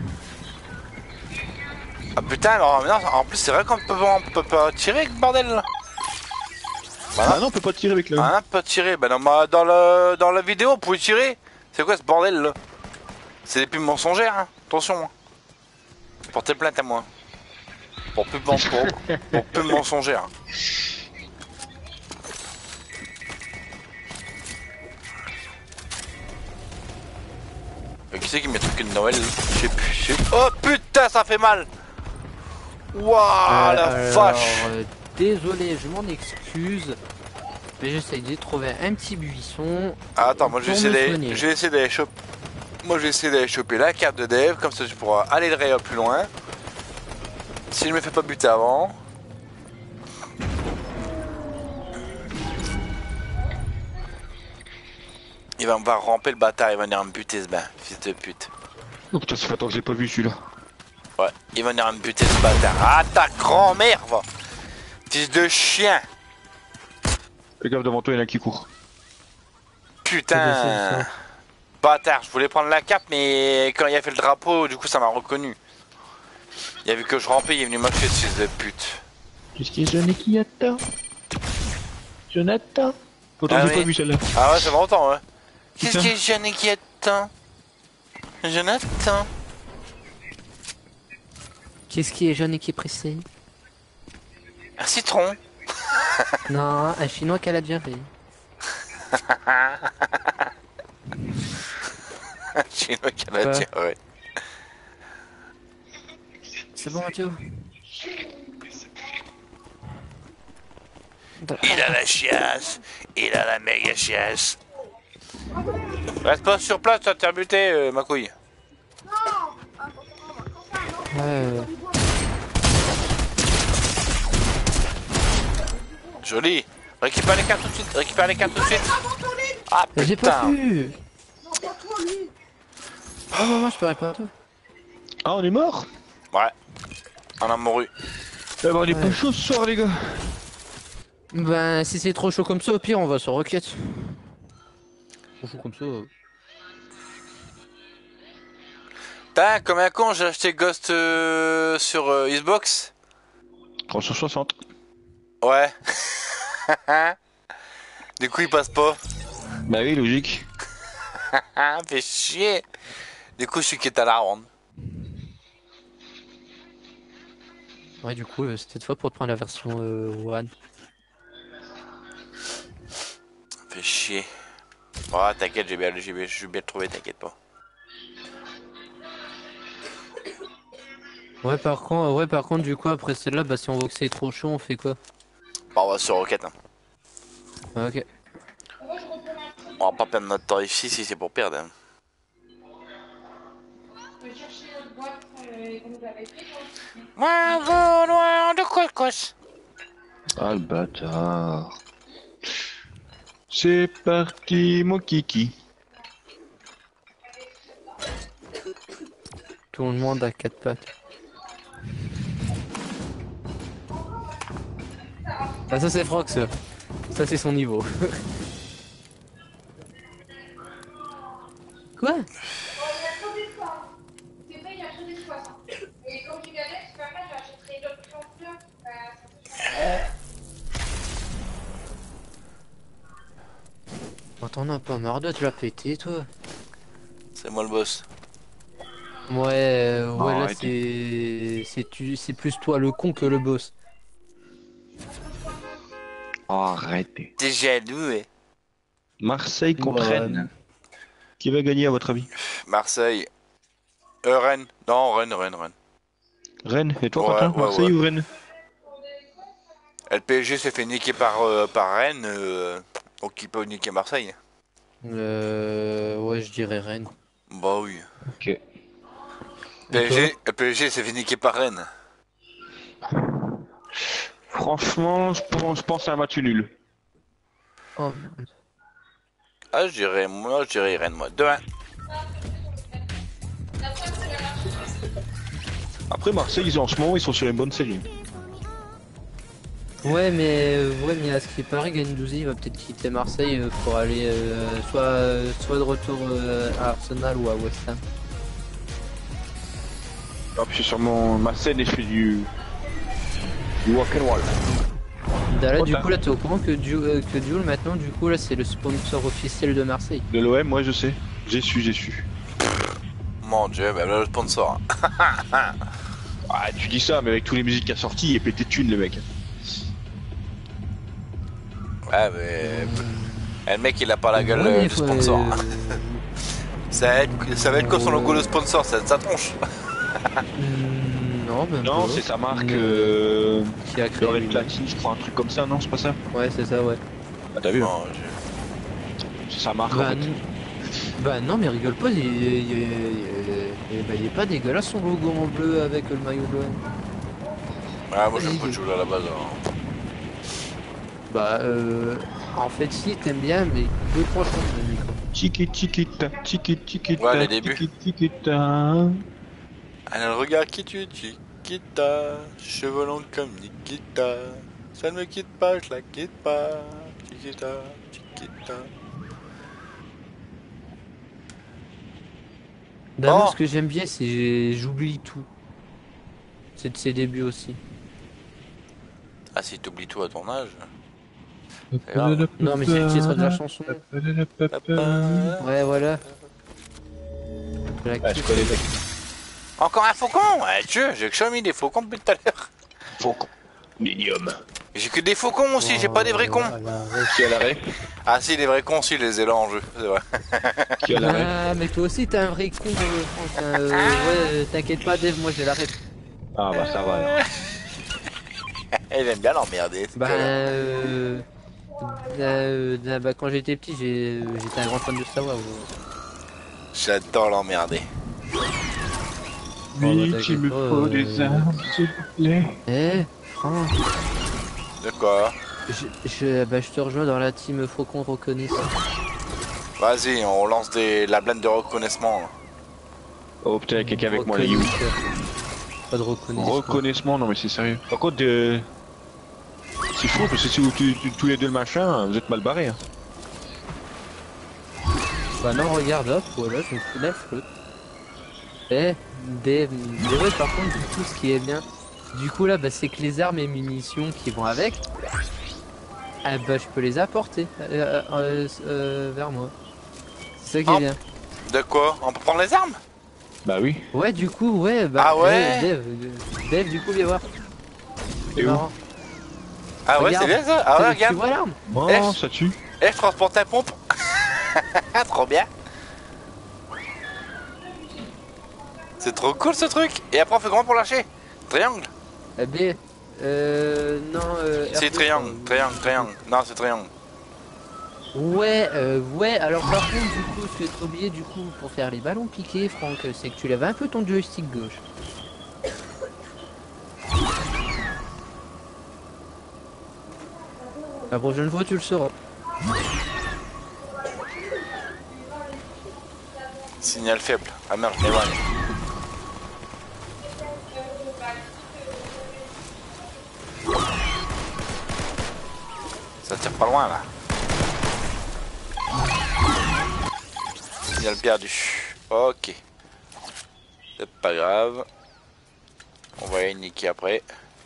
Ah putain, alors non, en plus, c'est vrai qu'on peut, on peut pas tirer avec le bordel là. Bah Ah non, on peut pas tirer avec le. Ah, on peut tirer. Bah non, bah, dans, le, dans la vidéo, on pouvait tirer. C'est quoi ce bordel là? C'est des pubs mensongères, hein. Attention. Hein. Portez plainte à moi. Pour pub, mens- pour, pour pub mensongère. Euh, Qui c'est qui met truc de Noël? Je sais plus. je sais- Oh putain, ça fait mal! Waouh, la Euh, vache! alors, euh, désolé, je m'en excuse. Mais j'essaye de trouver un petit buisson. Ah, attends, moi je vais pour essayer me d'aller soigner. je vais essayer d'aller choper. Moi je vais essayer d'aller choper la carte de dev, comme ça je pourrai aller le rayon plus loin. Si je me fais pas buter avant. Il va me voir ramper le bâtard, il va venir me buter ce bain, fils de pute. Oh putain, ça fait longtemps que j'ai pas vu celui-là. Ouais, il va venir me buter ce bâtard. Ah ta grand-mère va! Fils de chien! Fais gaffe devant toi, il y en a qui court. Putain! Bâtard, je voulais prendre la cape, mais quand il a fait le drapeau, du coup ça m'a reconnu. Il a vu que je rampais, il est venu m'acheter ce fils de pute. Qu'est-ce qu'il y a, Jonathan qui attend? Jonathan? Pourtant, Ah j'ai oui. pas vu celle-là. Ah ouais, ça fait longtemps, ouais. Qu'est-ce Putain. que j'en ai qui attend? Jonathan? Qu'est-ce qui est jaune et qui est pressé? Un citron? Non, un chinois qui a la diarrhée. Un chinois qui a la Ouais. diarrhée. C'est bon, Mathieu? Il a la chiasse. Il a la méga chiasse. Reste pas sur place, tu vas te faire buter, euh, ma couille. Ouais, euh, Joli. Récupère les cartes tout de suite. Récupère les cartes tout de suite. Ah j'ai pas putain. pu! Oh, moi je peux répondre. Ah, on est mort? Ouais. On a mouru. Eh ben, on est pas chaud ce soir, les gars. Ben, si c'est trop chaud comme ça, au pire, on va sur Rocket. Trop chaud comme ça. euh. Putain, comme un con, j'ai acheté Ghost euh, sur euh, Xbox. trois cent soixante. Ouais. Du coup, il passe pas. Bah oui, logique. Fait chier. Du coup, je suis quitte à la ronde. Ouais, du coup, euh, c'était de fois pour te prendre la version euh, One. Fait chier. Oh, t'inquiète, j'ai bien, j'ai bien, je vais bien le trouver, t'inquiète pas. Ouais, par contre, ouais, par contre, du coup, après celle-là, bah, si on voit que c'est trop chaud, on fait quoi? Bon, on va sur Rocket. Hein. Ah, ok. On va pas perdre notre temps ici si c'est pour perdre. Hein. Moi, vouloir de cocos. Ah, le bâtard. C'est parti, mon kiki. Tout le monde a quatre pattes. Ah, ça, c'est Frox. Ça, ça c'est son niveau. Quoi? Oh, t'en as pas marre de te la péter, toi? C'est moi le boss. Ouais, euh, ouais, là, arrête. c'est... C'est tu... c'est plus toi le con que le boss. Arrêtez. T'es jaloux, ouais. Marseille contre Ouais. Rennes. Qui va gagner à votre avis? Marseille. Euh, Rennes. Non, Rennes, Rennes, Rennes. Rennes. Et toi, Ouais, Quentin? ouais, Marseille ouais. ou Rennes? Le P S G s'est fait niquer par, euh, par Rennes. Euh, donc il peut niquer Marseille. Euh... Ouais, je dirais Rennes. Bah oui. Ok. P S G, le P S G s'est fait niquer par Rennes. Franchement, je pense, je pense à un match nul. Oh, Ah, je dirais, moi, je dirais Rennes, moi. deux un. Après Marseille, ils ont, en ce moment, ils sont sur une bonne série. ouais, mais euh, ouais, mais à ce qui paraît, Guendouzi va peut-être quitter Marseille euh, pour aller euh, soit euh, soit de retour euh, à Arsenal ou à West Ham. Ah, puis c'est sûrement ma scène et je fais du. du rock'n'roll. Là, Oh, du t'as- coup, là, t'es au courant que Duel, euh, que Duel maintenant, du coup, là, c'est le sponsor officiel de Marseille. De l'O M, moi je sais. J'ai su, j'ai su. Mon dieu, bah là le sponsor. Hein. Ah, tu dis ça, mais avec tous les musiques qu'il a sorti, il est pété de thunes, le mec. Ouais, mais. Eh, le mec, il a pas la gueule Ouais, euh, mais du faut- sponsor. euh, Ça, va être, ça va être quoi son logo de sponsor? Ça va être sa tronche. hmm, non, même Non, pas. c'est sa marque. Une- Euh... Qui a créé. Red lui-même. Platine, je crois, un truc comme ça, non, c'est pas ça? Ouais, c'est ça, ouais. Ah, t'as vu? hein. Mon dieu. C'est sa marque, Bah, en fait. n- bah non, mais rigole pas, il, il, il- il- il- bah, il est pas dégueulasse son logo en bleu avec le maillot bleu. Ouais, moi j'aime pas de jouer à la base. hein. Bah, euh, en fait, si, t'aimes bien, mais deux, trois chansons, Nico. Tiki tikita, tiki tikita, Ouais, les débuts. tiki tikita. Ah, le regard qui tue, Chiquita, cheveux longs comme Nikita. Ça ne me quitte pas, je la quitte pas. Chiquita, Chiquita. D'abord, Oh. ce que j'aime bien, c'est j'oublie tout. C'est de ses débuts aussi. Ah, si t'oublies tout à ton âge. C'est grave. Non, mais c'est le titre de la chanson. Papa. Ouais, voilà. Je la Ouais, je kiffe. connais mec. Encore un faucon? Ouais, tu veux, j'ai que jamais mis des faucons depuis tout à l'heure. Faucon. Minium. J'ai que des faucons aussi, j'ai pas des vrais cons. Voilà. Qui a l'arrêt? Ah si, les vrais cons, si, les ai là en jeu, c'est vrai. Qui a l'arrêt? Ah, mais toi aussi, t'es un vrai con, euh, Franck. hein, euh, ouais, euh, t'inquiète pas, Dave, moi j'ai la ref. Ah bah ça va alors. Elle aime bien l'emmerder. c'est Bah, clair. euh, euh, euh, bah, quand j'étais petit, j'ai- j'étais un grand fan de Star Wars. J'adore l'emmerder. Oui, bah, il me t'inquiète faut pas, des euh, armes, s'il vous plaît. Eh, Franck, De quoi? je, je, bah, je te rejoins dans la team Faucon reconnaissant. Vas-y, on lance des... la blinde de reconnaissement. là. Oh putain, quelqu'un avec moi, les you. Reconnaisseur. Pas de reconnaissance. Reconnaissement, non mais c'est sérieux. Par contre, euh... c'est fou parce que si vous tu- tu- tous les deux le machin, vous êtes mal barrés. Hein. Bah non, regarde, hop, voilà, je me fous de la flotte. Eh, des, des ouais, par contre, du coup, ce qui est bien, du coup là, bah, c'est que les armes et munitions qui vont avec, ah bah, je peux les apporter euh, euh, euh, vers moi. C'est ça qui Ah. est bien. De quoi? On peut prendre les armes? Bah oui. Ouais, du coup, ouais, bah, Ah ouais eh, Dave, euh, Dave, du coup, viens voir. C'est Et où? marrant. Ah ouais, Regarde. c'est bien ça? Ah ouais, Tu regarde. vois l'arme? Oh, Eh. ça tue. Eh, je transporte ta pompe. Trop bien. C'est trop cool ce truc. Et après, on fait comment pour lâcher? Triangle? Eh ben, euh, non, euh... C'est R deux, triangle, euh, triangle, triangle. Non, c'est triangle. Ouais, euh, ouais, alors par contre, du coup, ce que t'as oublié, du coup, pour faire les ballons piqués, Franck, c'est que tu lèves un peu ton joystick gauche. La prochaine fois, tu le sauras. Signal faible. Ah merde, je m'éloigne. Ça tire pas loin là. Signal perdu. Ok. C'est pas grave. On va y niquer après.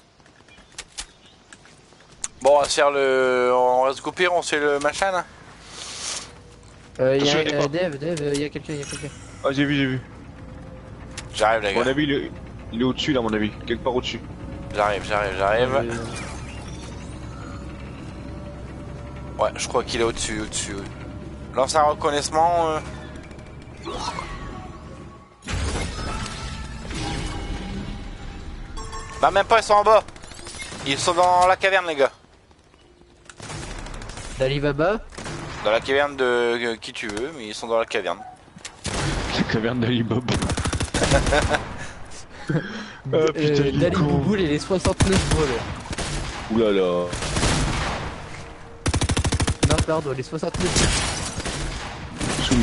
Bon, on va se faire le... On va se couper, on se fait le machin là. Euh, y a, Attention, il est euh, pas. Dave, Dave, euh, y a quelqu'un, y a quelqu'un. Ah, j'ai vu, j'ai vu. J'arrive les À mon gars. avis, il est, il est au-dessus là, à mon avis. Quelque part au-dessus. J'arrive, j'arrive, j'arrive. Euh, Ouais, je crois qu'il est au-dessus, au-dessus. Lance un reconnaissement. Euh... Bah même pas, ils sont en bas. Ils sont dans la caverne les gars. D'Alibaba. Dans la caverne de euh, qui tu veux, mais ils sont dans la caverne. La caverne d'Alibob. Ah Euh, putain, il est Dali con. Bouboule et les soixante-neuf voleurs. Oulala. Non, pardon, les soixante-neuf. Soumis.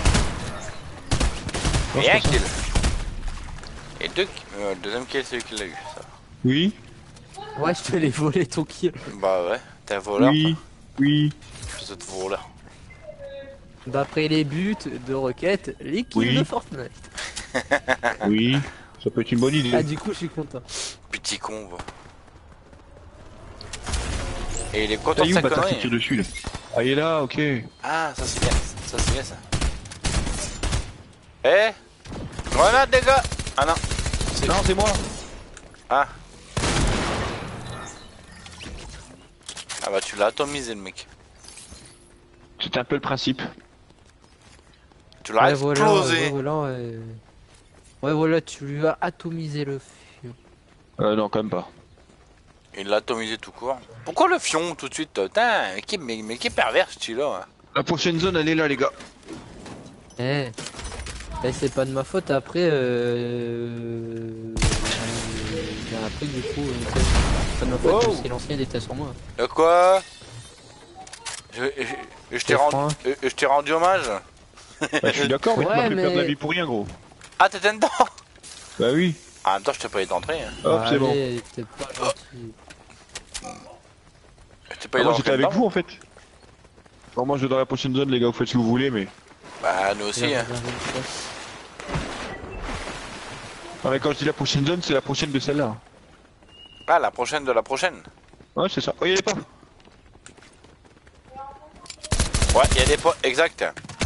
Non, Et c'est un pas ça. kill. Et deux ki- euh, le deuxième kill, c'est lui qui l'a eu, ça. Oui, Ouais, je te l'ai volé ton kill. Bah ouais, t'es un voleur. oui, oui, Vous êtes voleur. D'après les buts de requête, les kills Oui. de Fortnite. oui. Ça peut être une bonne idée. Ah, du coup, je suis content. Petit con, va. Et il est content Ah, de you, sa bâtard qui connerie. tire dessus là. Ah, il est là, ok. Ah, ça c'est bien, ça c'est bien ça. Eh Grenade les gars. Ah non. C'est- Non, c'est moi. Ah. Ah bah tu l'as atomisé le mec. C'est un peu le principe. Tu l'as Ouais, voilà, explosé. ouais, voilà, ouais. Ouais, voilà, tu lui as atomisé le fion. Euh, non, quand même pas. Il l'a atomisé tout court. Pourquoi le fion tout de suite? Putain, mais qui, mais, mais qui pervers ce style-là. Hein. La prochaine zone, elle est là, les gars. Eh, eh, c'est pas de ma faute, après, euh... euh, ben après, du coup, euh, c'est pas de ma faute, Oh. si l'ancien il était sur moi. De quoi? Je, je, je t'ai C'est rendu, franc. je, je t'ai rendu hommage. Bah, je suis d'accord, mais tu Ouais, m'as fait perdre mais- la vie pour rien, gros. Ah t'étais dedans? Bah oui. En même temps je t'ai pas eu d'entrée. Hein. Hop, c'est bon. Allez, t'es pas gentil. Je t'ai pas Ah, eu moi, d'entrée j'étais avec dedans. vous, en fait. Bon, moi, je vais dans la prochaine zone, les gars, vous faites ce que vous voulez, mais... Bah nous aussi. Hein. Non, mais quand je dis la prochaine zone, c'est la prochaine de celle-là. Ah la prochaine de la prochaine. Ouais, c'est ça. Oh, il est pas. Ouais, il y a des points. Exact.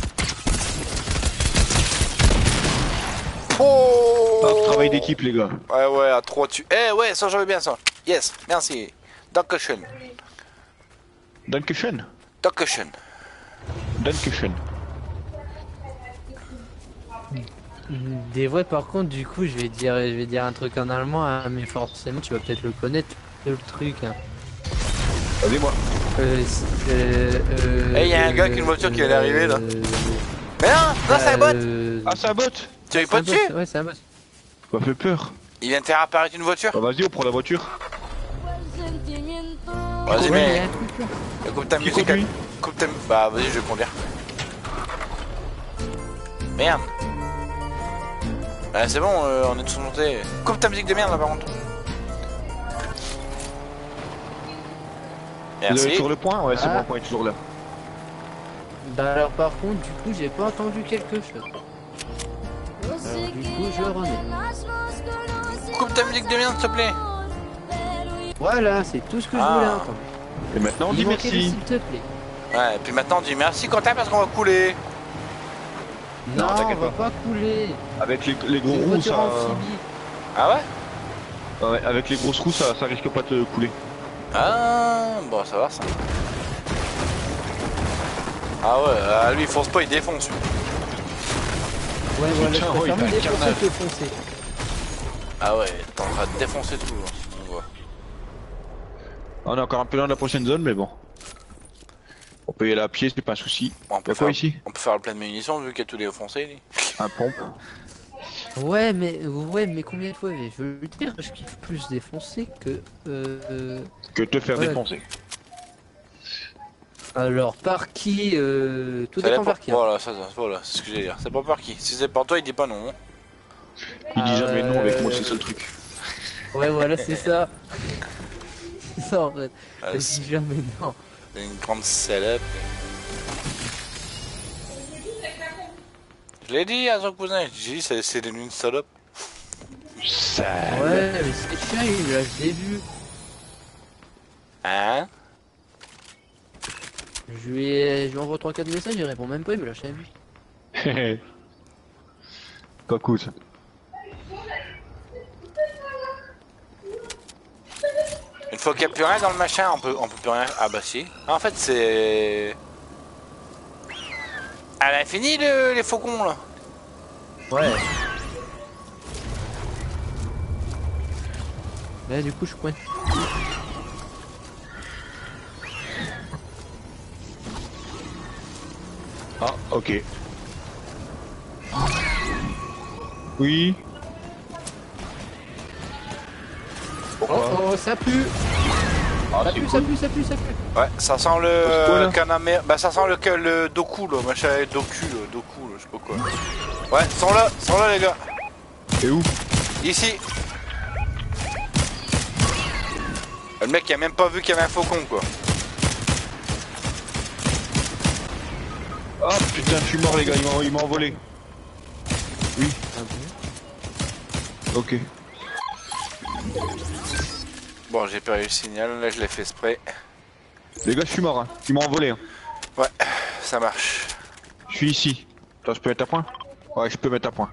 Oh Ah, travail d'équipe, les gars. Ouais, ouais, à trois tu. Eh, ouais, ça j'avais bien ça. Yes, merci. Dankeschön. Dankeschön. Dankeschön. Dankeschön. Des vrais, par contre, du coup, je vais dire, je vais dire un truc en allemand, hein, mais forcément, tu vas peut-être le connaître, le truc. Hein. Allez-moi. Euh, c'est- euh, euh, Eh, y a un gars avec une voiture qui allait arriver, là. Mais non, non, c'est un bot. euh, Ah, c'est un bot. Tu avais c'est pas un dessus? bot, ouais, c'est un bot. Ça m'a fait peur. Il vient de faire apparaître une voiture. Bah, vas-y, on prend la voiture. Vas-y, Ouais, mais. il y a un truc, là. Coupe ta Qui musique. conduit? Coupe ta. Bah, vas-y, je vais conduire. Merde. Bah, c'est bon, euh, on est tous montés. Coupe ta musique de merde là par contre. Vous avez Merci. toujours le point? Ouais, c'est Ah. bon, le point est toujours là. Bah alors par contre, du coup, j'ai pas entendu quelque chose. Alors du coup, je remets. Coupe ta musique de merde s'il te plaît. Voilà, c'est tout ce que je Ah. voulais entendre. Et maintenant, on Il dit manquait le merci. s'il te plaît. Ouais, et puis maintenant on dit merci Quentin parce qu'on va couler. Non, Non, on t'inquiète va pas couler. Avec les, les C'est gros une roues, voiture ça... amphibie. Ah ouais? Ouais, avec les grosses roues, ça, ça risque pas de te couler. Ah, bon, ça va ça. Ah ouais, ah, lui il fonce pas, il défonce. lui. Ouais, voilà, je Putain, ouais, préfère il me fait un défoncer carnage. que foncer. Ah ouais, t'es en train de défoncer tout. hein, on voit. On est encore un peu loin de la prochaine zone, mais bon. On peut y aller à pied, c'est pas un souci. Bon, on, peut Y'a quoi faire, ici? on peut faire le plein de munitions vu qu'il y a tous les foncés. lui. Un pompe. Ouais, mais ouais, mais combien de fois je veux le dire, je kiffe plus défoncer que. Euh... Que te faire Ouais. défoncer. Alors par qui euh... Tout Ça dépend dépend. par qui. hein. Voilà, ça, ça, voilà, c'est ce que j'allais dire. C'est pas par qui. Si c'est par toi, il dit pas non. Il dit jamais non avec moi, Euh, c'est ça le truc. Ouais, voilà, c'est ça. C'est ça en fait. Ah, Je c'est dis jamais non. une grande salope. Je l'ai dit à son cousin, j'ai dit c'est c'est une salope. Ça... Ouais, mais c'est chiant, il lâche des vues. Hein? Je lui, ai... je lui envoie trois quatre messages, il répond même pas, il me lâche la vue. Pas cool ça. Une fois qu'il n'y a plus rien dans le machin, on peut, on peut plus rien. Ah bah si. Ah, en fait c'est. Elle a fini le- les faucons là. Ouais. Là, du coup, je coin. Ah, ok. Oui. Oh, oh, ça pue. Ah, Ça c'est pue, ça cool. pue, ça pue, ça pue. Ouais, ça sent le C'est quoi, là euh, Kaname. Bah, ça sent le, le Doku, là. Machin, Doku, là. Doku, là, je sais pas quoi. Ouais, ils sont là, ils sont là, les gars. Et où? Ici. Le mec, il a même pas vu qu'il y avait un faucon, quoi. Ah putain, je suis mort, les gars, ils m'ont- ils m'ont envolé. Oui. Ok. Bon, j'ai perdu le signal, là, je l'ai fait spray. Les gars, je suis mort, hein. Ils m'ont envolé. Hein. Ouais, ça marche. Je suis ici. Attends, je peux mettre à point? Ouais, je peux mettre à point.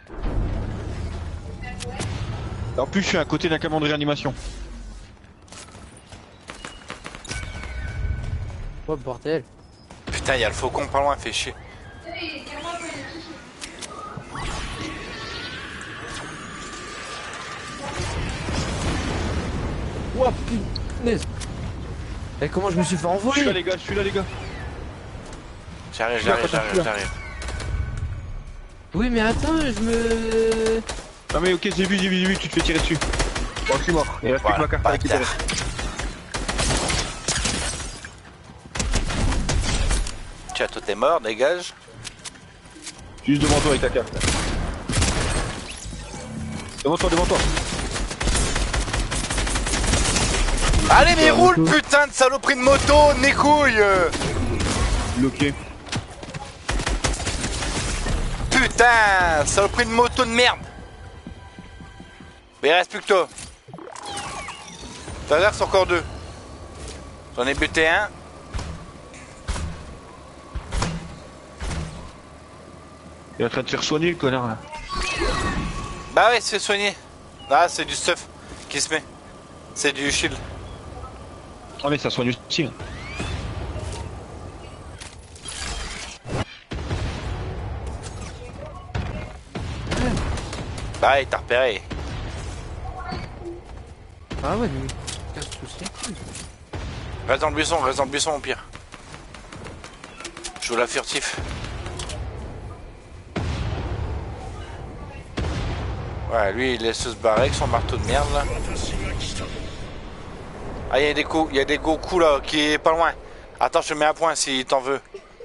En plus, je suis à côté d'un camion de réanimation. Oh bordel. Putain, il y a le faucon pas loin, fait chier. Oh punaise. Et comment je me suis fait Je suis là, envoler? les gars, je suis là, les gars. J'arrive, Je suis là, j'arrive, je suis j'arrive, là. j'arrive. Oui mais attends, je me... Non, mais ok, j'ai vu, j'ai vu, j'ai vu, tu te fais tirer dessus. Bon, je suis mort. Il reste plus que Voilà, ma carte à récupérer. bâtard. Tiens, toi t'es mort, dégage. Juste devant toi avec ta carte. Devant toi, devant toi. Allez, mais roule, putain de saloperie de moto, mes couilles. Bloqué. Putain, saloperie de moto de merde. Mais il reste plus que toi. Tout à l'heure, c'est encore deux. J'en ai buté un. Il est en train de se faire soigner, le connard, là. Bah ouais, il se fait soigner. Là, c'est du stuff qui se met. C'est du shield. Ah, mais ça soigne aussi. Hein. Bah ouais, t'as repéré. Ah ouais, mais... Casse tous les couilles. Reste dans le buisson, reste dans le buisson au pire. Je joue la furtif. Ouais, lui il laisse se barrer avec son marteau de merde là. Ah, il y a des coups, il y a des Goku là qui est pas loin. Attends, je te mets à point si t'en veux.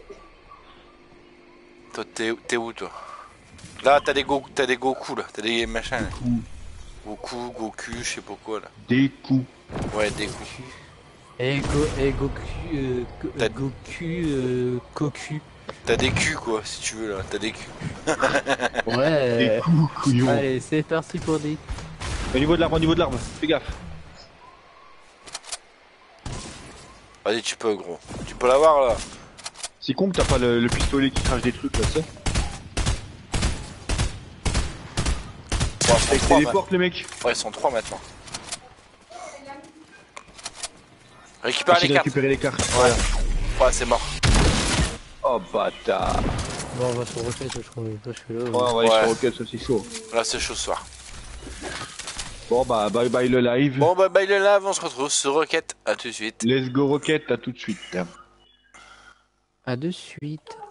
Toi, t'es t'es où toi? Là, t'as des Goku, t'as des Goku là, t'as des machins. Là. Goku, Goku, je sais pas quoi là. Des coups. Ouais, des coups. Et, Go... et Goku... Euh... Go- T'as- Goku... Euh... Cocu. T'as des culs quoi, si tu veux là, t'as des culs. Ouais. Des coups, couillon. Allez, c'est parti pour des... Au niveau de l'arme, au niveau de l'arme. Fais gaffe. Vas-y, tu peux gros. Tu peux l'avoir là. C'est con que t'as pas le, le pistolet qui crache des trucs, là, tu sais. Ouais, ils sont Avec trois, les ma- portes, les mecs. ouais, ils sont trois maintenant. Récupère Essayez les de cartes. récupérer les cartes. Ouais, c'est mort. Oh, bâtard. Bon, on va se refaire, je crois. Parce que là... Ouais, on va aller Ouais. sur Rocket, ça c'est chaud. Là, c'est chaud ce soir. Bon, bah, bye bye le live. Bon, bah, bye le live, on se retrouve sur Rocket. À tout de suite. Let's go Rocket, à tout de suite. À de suite.